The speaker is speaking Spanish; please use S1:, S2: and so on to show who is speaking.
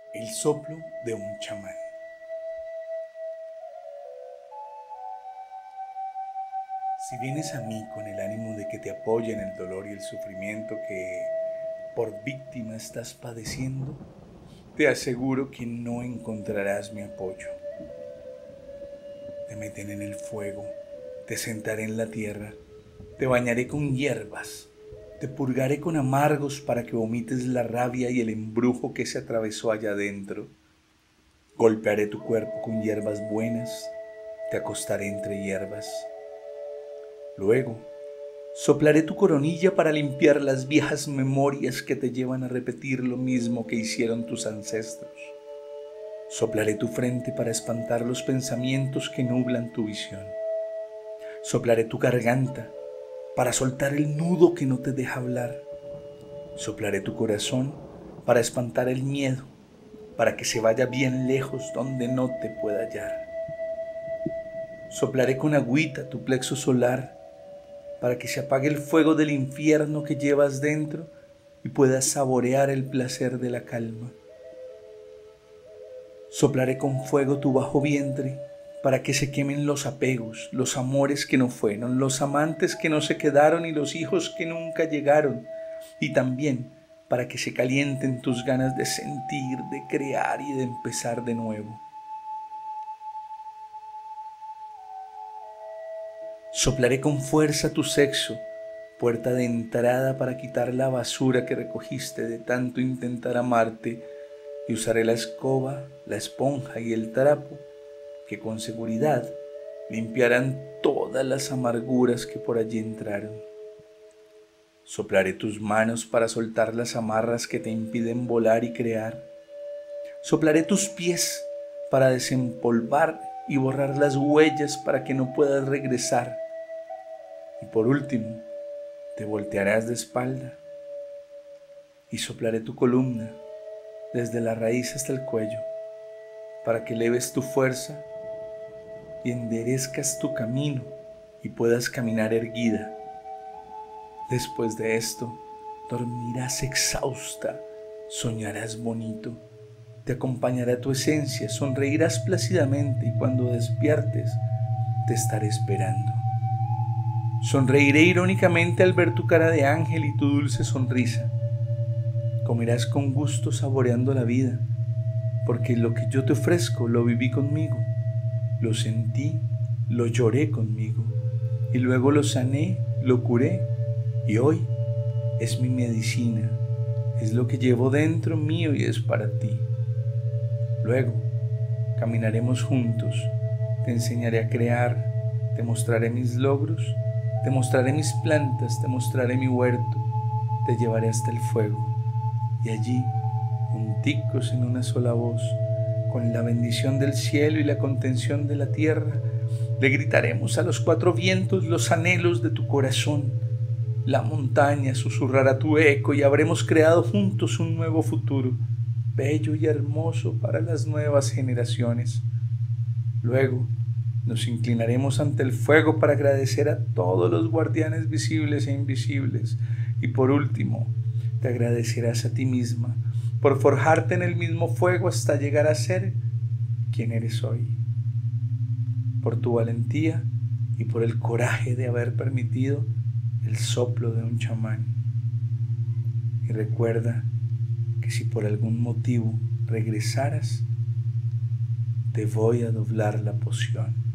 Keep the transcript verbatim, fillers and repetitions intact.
S1: El soplo de un chamán. Si vienes a mí con el ánimo de que te apoye en el dolor y el sufrimiento que por víctima estás padeciendo, te aseguro que no encontrarás mi apoyo. Te meteré en el fuego, te sentaré en la tierra, te bañaré con hierbas, te purgaré con amargos para que vomites la rabia y el embrujo que se atravesó allá adentro. Golpearé tu cuerpo con hierbas buenas, te acostaré entre hierbas. Luego, soplaré tu coronilla para limpiar las viejas memorias que te llevan a repetir lo mismo que hicieron tus ancestros. Soplaré tu frente para espantar los pensamientos que nublan tu visión. Soplaré tu garganta para soltar el nudo que no te deja hablar. Soplaré tu corazón para espantar el miedo, para que se vaya bien lejos donde no te pueda hallar. Soplaré con agüita tu plexo solar para que se apague el fuego del infierno que llevas dentro y puedas saborear el placer de la calma. Soplaré con fuego tu bajo vientre para que se quemen los apegos, los amores que no fueron, los amantes que no se quedaron y los hijos que nunca llegaron, y también para que se calienten tus ganas de sentir, de crear y de empezar de nuevo. Soplaré con fuerza tu sexo, puerta de entrada para quitar la basura que recogiste de tanto intentar amarte, y usaré la escoba, la esponja y el trapo que con seguridad limpiarán todas las amarguras que por allí entraron. Soplaré tus manos para soltar las amarras que te impiden volar y crear. Soplaré tus pies para desempolvar y borrar las huellas para que no puedas regresar. Y por último, te voltearás de espalda y soplaré tu columna desde la raíz hasta el cuello para que eleves tu fuerza y enderezcas tu camino y puedas caminar erguida. Después de esto, dormirás exhausta, soñarás bonito, te acompañará tu esencia, sonreirás plácidamente y cuando despiertes te estaré esperando. Sonreiré irónicamente al ver tu cara de ángel y tu dulce sonrisa. Comerás con gusto saboreando la vida, porque lo que yo te ofrezco lo viví conmigo, lo sentí, lo lloré conmigo, y luego lo sané, lo curé, y hoy es mi medicina, es lo que llevo dentro mío y es para ti. Luego caminaremos juntos, te enseñaré a crear, te mostraré mis logros, te mostraré mis plantas, te mostraré mi huerto, te llevaré hasta el fuego, y allí, junticos en una sola voz, con la bendición del cielo y la contención de la tierra, le gritaremos a los cuatro vientos los anhelos de tu corazón. La montaña susurrará tu eco y habremos creado juntos un nuevo futuro, bello y hermoso para las nuevas generaciones. Luego nos inclinaremos ante el fuego para agradecer a todos los guardianes visibles e invisibles. Y por último, te agradecerás a ti misma por forjarte en el mismo fuego hasta llegar a ser quien eres hoy. Por tu valentía y por el coraje de haber permitido el soplo de un chamán. Y recuerda que si por algún motivo regresaras, te voy a doblar la poción.